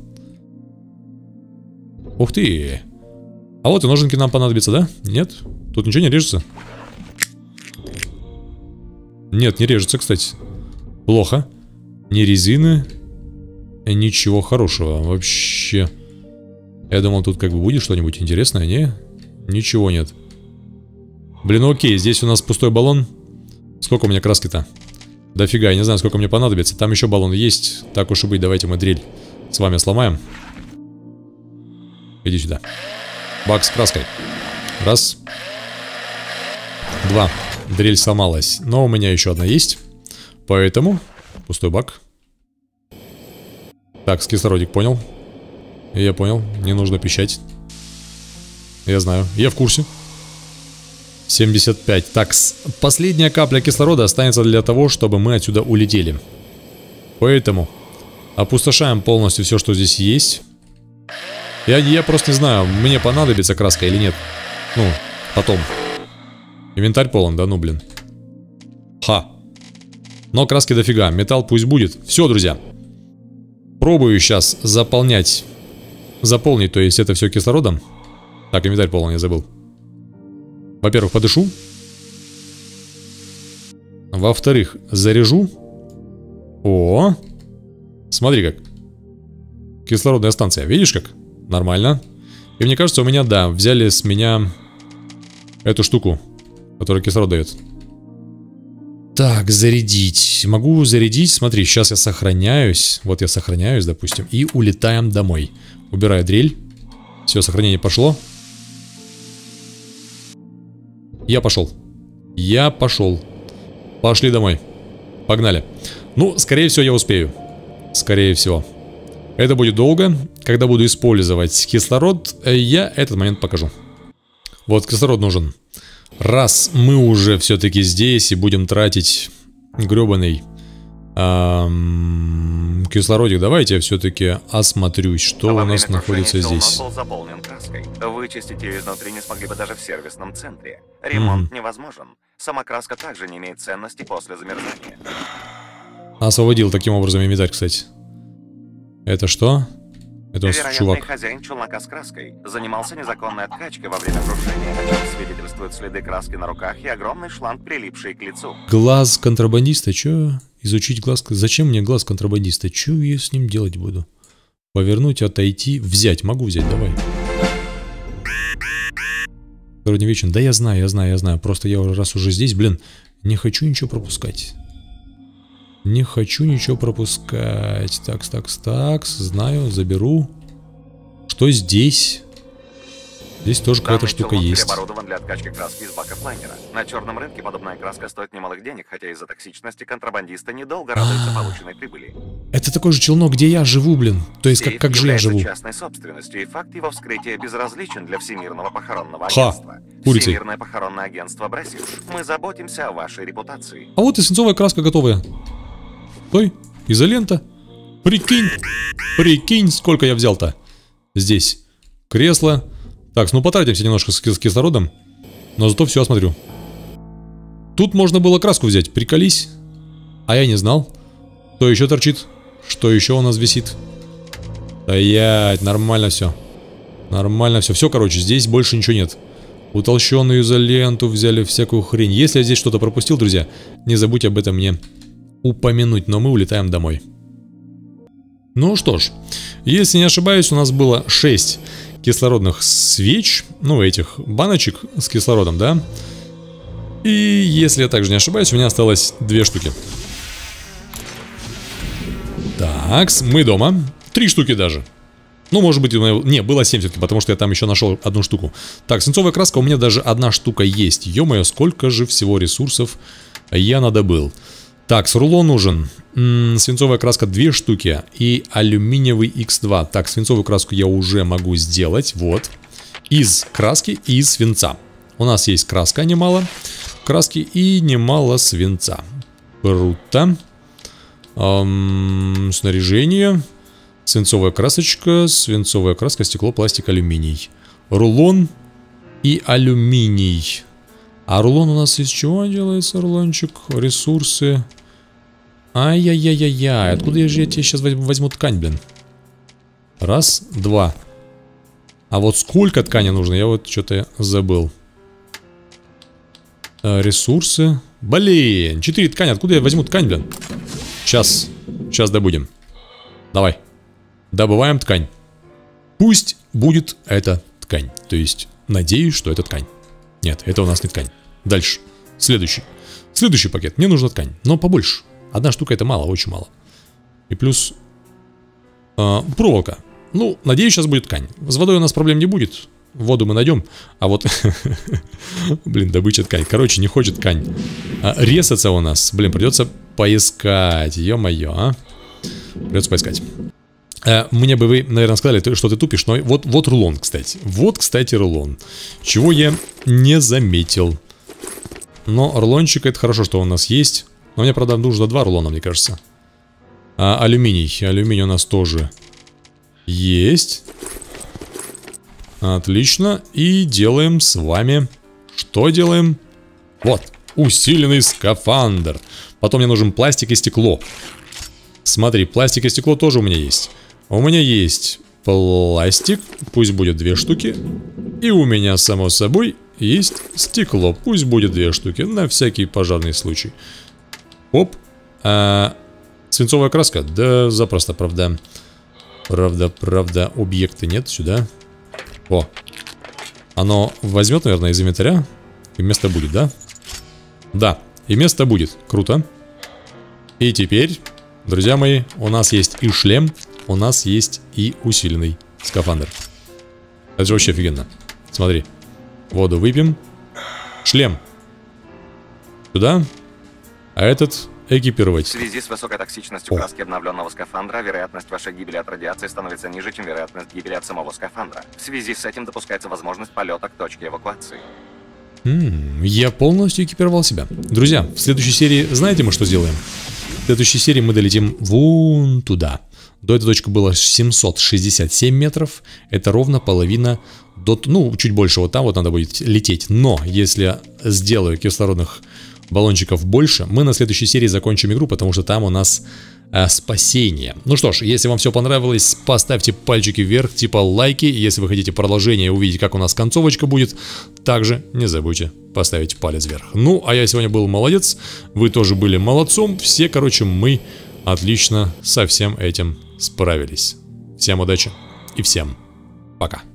Ух ты. А вот и ноженки нам понадобятся, да? Нет? Тут ничего не режется? Нет, не режется, кстати. Плохо. Ни резины. Ничего хорошего вообще. Я думал, тут как бы будет что-нибудь интересное, не? Ничего нет. Блин, ну окей, здесь у нас пустой баллон. Сколько у меня краски-то? Дофига, я не знаю, сколько мне понадобится. Там еще баллон есть. Так уж и быть, давайте мы дрель с вами сломаем. Иди сюда. Бак с краской. Раз. Два. Дрель сломалась. Но у меня еще одна есть. Поэтому пустой бак. Так, с кислородик, понял. Я понял, не нужно пищать. Я знаю, я в курсе. семьдесят пять. Так, последняя капля кислорода останется для того, чтобы мы отсюда улетели. Поэтому опустошаем полностью все, что здесь есть. Я, я просто не знаю, мне понадобится краска или нет. Ну, потом. Инвентарь полон, да ну блин. Ха. Но краски дофига, металл пусть будет. Все, друзья. Пробую сейчас заполнять. Заполнить, то есть это все кислородом. Так, инвентарь полон, я забыл. Во-первых, подышу. Во-вторых, заряжу. О, смотри как. Кислородная станция, видишь как? Нормально. И мне кажется, у меня, да, взяли с меня эту штуку, которая кислород дает. Так, зарядить. Могу зарядить. Смотри, сейчас я сохраняюсь. Вот я сохраняюсь, допустим. И улетаем домой. Убираю дрель. Все, сохранение пошло. Я пошел. Я пошел. Пошли домой. Погнали. Ну, скорее всего, я успею. Скорее всего. Это будет долго. Когда буду использовать кислород, я этот момент покажу. Вот, кислород нужен. Раз мы уже все-таки здесь и будем тратить гребаный эм, кислородик, давайте я все-таки осмотрюсь, что у нас находится здесь. Был заполнен краской. Вычистить ее изнутри не смогли бы даже в сервисном центре. Ремонт mm. невозможен. Сама краска также не имеет ценности после замерзания. Освободил таким образом инвентарь, кстати. Это что? Это у нас чувак. Хозяин челнока с краской занимался незаконной откачкой во время крушения, о чем свидетельствуют следы краски на руках и огромный шланг, прилипший к лицу. Глаз контрабандиста? Чё? Изучить глаз... Зачем мне глаз контрабандиста? Чё я с ним делать буду? Повернуть, отойти, взять. Могу взять, давай. Вроде вечен. Да я знаю, я знаю, я знаю. Просто я раз уже здесь, блин, не хочу ничего пропускать. Не хочу ничего пропускать. Такс, такс, такс. Знаю, заберу. Что здесь? Здесь тоже какая-то штука есть. Оборудован для откачки краски из баков лайнера. На черном рынке подобная краска стоит немалых денег, хотя из-за токсичности контрабандисты недолго радуются полученной прибыли. Это такой же челнок, где я живу, блин. То есть, как, как же я живу. Частной собственностью, и факт его вскрытия безразличен для Всемирного похоронного агентства. Ха, Всемирное похоронное агентство Брасиль. Мы заботимся о вашей репутации. А вот и свинцовая краска готовая. Стой, изолента. Прикинь, прикинь, сколько я взял-то. Здесь кресло. Так, ну потратимся немножко с кислородом. Но зато все осмотрю. Тут можно было краску взять, приколись. А я не знал. Что еще торчит? Что еще у нас висит? Стоять, нормально все. Нормально все. Все, короче, здесь больше ничего нет. Утолщенную изоленту взяли, всякую хрень. Если я здесь что-то пропустил, друзья, не забудьте об этом мне упомянуть, но мы улетаем домой. Ну что ж, если не ошибаюсь, у нас было шесть кислородных свеч, ну этих баночек с кислородом, да? И если я также не ошибаюсь, у меня осталось две штуки. Так, мы дома. Три штуки даже. Ну, может быть, не, было семь все-таки, потому что я там еще нашел одну штуку. Так, свинцовая краска, у меня даже одна штука есть. Ё-моё, сколько же всего ресурсов я надобыл. Так, с рулон нужен. М-м, свинцовая краска две штуки. И алюминиевый икс два. Так, свинцовую краску я уже могу сделать. Вот. Из краски и из свинца. У нас есть краска немало. Краски и немало свинца. Круто. Эм, снаряжение. Свинцовая красочка. Свинцовая краска, стекло, пластик, алюминий. Рулон и алюминий. А рулон у нас из чего делается, рулончик? Ресурсы. Ай-яй-яй-яй-яй. Откуда же я тебе сейчас возьму ткань, блин? Раз, два. А вот сколько ткани нужно, я вот что-то забыл. А, ресурсы. Блин, четыре ткани. Откуда я возьму ткань, блин? Сейчас. Сейчас добудем. Давай. Добываем ткань. Пусть будет эта ткань. То есть, надеюсь, что это ткань. Нет, это у нас не ткань. Дальше. Следующий. Следующий пакет. Мне нужна ткань, но побольше. Одна штука это мало, очень мало. И плюс э, проволока. Ну, надеюсь, сейчас будет ткань. С водой у нас проблем не будет. Воду мы найдем. А вот... Блин, добыча ткань. Короче, не хочет ткань а, резаться у нас. Блин, придется поискать. Ё-моё, а. Придется поискать. А, мне бы вы, наверное, сказали, что ты тупишь. Но вот, вот рулон, кстати. Вот, кстати, рулон. Чего я не заметил. Но рулончик, это хорошо, что у нас есть. Но мне, правда, нужно два рулона, мне кажется. А, алюминий. Алюминий у нас тоже есть. Отлично. И делаем с вами... Что делаем? Вот. Усиленный скафандр. Потом мне нужен пластик и стекло. Смотри, пластик и стекло тоже у меня есть. У меня есть пластик. Пусть будет две штуки. И у меня, само собой, есть стекло. Пусть будет две штуки. На всякий пожарный случай. Оп. А, Свинцовая краска? Да, запросто, правда. Правда, правда, объекты нет сюда. О, оно возьмет, наверное, из инвентаря. И место будет, да? Да, и место будет. Круто. И теперь, друзья мои, у нас есть и шлем, у нас есть и усиленный скафандр. Это же вообще офигенно. Смотри. Воду выпьем. Шлем. Сюда. А этот экипировать. В связи с высокой токсичностью О. краски обновленного скафандра, вероятность вашей гибели от радиации становится ниже, чем вероятность гибели от самого скафандра. В связи с этим допускается возможность полета к точке эвакуации. М-м, я полностью экипировал себя. Друзья, в следующей серии знаете мы что сделаем? В следующей серии мы долетим вон туда. До этой точки было семьсот шестьдесят семь метров. Это ровно половина до... Ну, чуть больше вот там вот надо будет лететь. Но если сделаю кислородных баллончиков больше, мы на следующей серии закончим игру, потому что там у нас э, спасение. Ну что ж, если вам все понравилось, поставьте пальчики вверх, типа лайки. Если вы хотите продолжение и увидеть, как у нас концовочка будет, также не забудьте поставить палец вверх. Ну, а я сегодня был молодец, вы тоже были молодцом. Все, короче, мы отлично со всем этим справились. Всем удачи и всем пока.